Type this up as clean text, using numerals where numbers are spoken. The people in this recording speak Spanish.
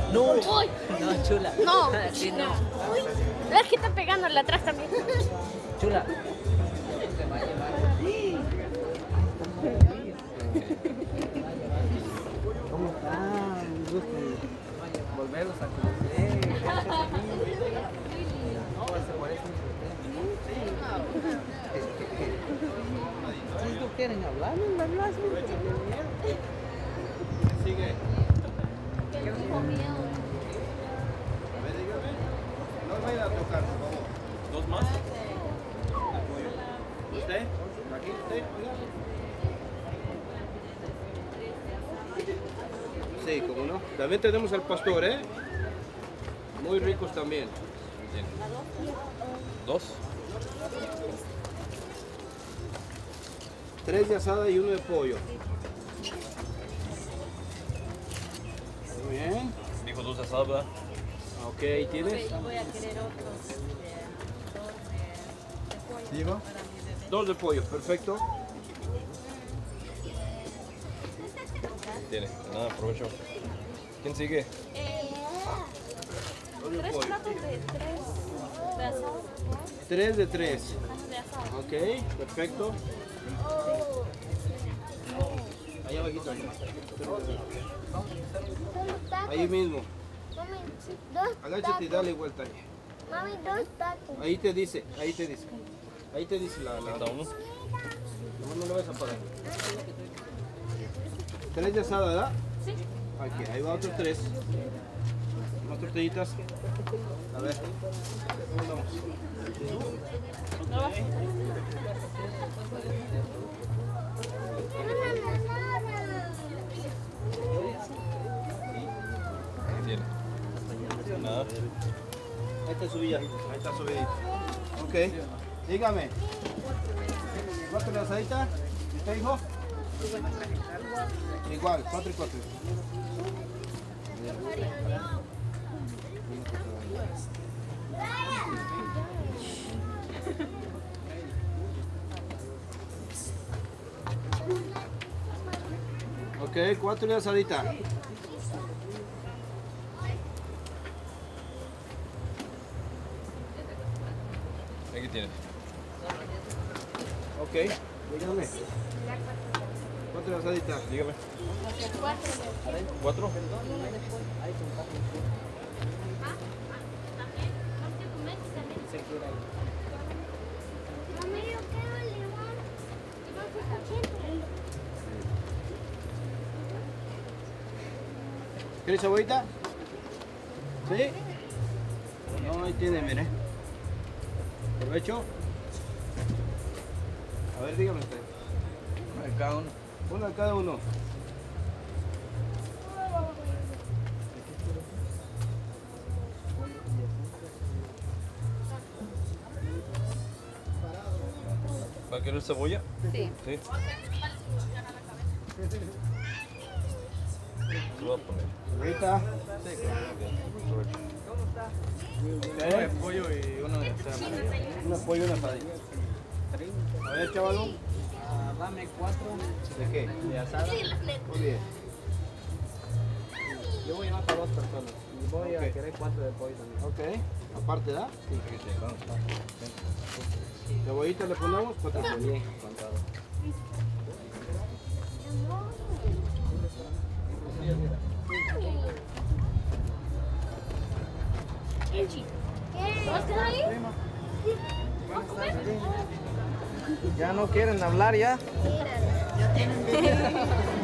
No, Uy. no, chula. No. Sí, no. Uy. Es que está pegándole atrás también. Chula. ¿Cómo están? Un gusto volverlos a conocer. Si no quieren hablar, no hablas. Sigue. Tengo miedo. A ver, dígame. No vayan a tocar, por favor. ¿Dos más? ¿Usted? ¿Aquí? ¿Usted? Sí, cómo no. También tenemos al pastor, ¿eh? Muy ricos también. ¿Dos? 3 de asada y 1 de pollo. Muy bien. Dijo 2 asados, ¿verdad? Ok, ahí tienes. Voy a querer otros. Digo. 2 de pollo, perfecto. Tiene. Nada, aprovecho. ¿Quién sigue? 3 platos de 3 de asado. 3 de 3. De asado. Ok, perfecto. Ahí abajito. Ahí mismo. Mami, dos Agáchate y dale vuelta ahí. Mami, dos tacos. Ahí te dice, ahí te dice. Ahí te dice la... ¿Está uno? No lo vas a pagar. 3 de asada, ¿verdad? Sí. Aquí, ahí va otros 3. Más tortillitas. A ver. Vamos. ¿No va? ¿Qué tiene? Nada. Ahí está subida. Ahí está subidita. Ok. Dígame. ¿4 de asadita? ¿Y usted, hijo? Igual, 4 y 4. Ok, 4 de asadita. ¿Qué tiene? Ok, dígame. 4 de asadita. Dígame. 4. 4. Mami, yo quiero limón. ¿Quieres cebollita? ¿Sí? No, ahí tiene, mire. ¿Provecho? A ver, dígame usted. Cada uno. Uno a cada uno. ¿Va a querer cebolla? Sí. Sí. Se lo voy a poner. Cebollita. Aprovecho. Uno de pollo y uno de asado. Un apoyo y una asadita. A ver, chavalón. Dame 4 ¿De qué? de asada. Muy bien. Yo voy a llevar para 2 personas. Y voy a Ok. querer 4 de pollo también. Ok. Aparte, ¿da? Aquí tiene. Vamos. Cebollita le ponemos. 4 También, con todo. ¿Vas a quedar ahí? Ya no quieren hablar ya.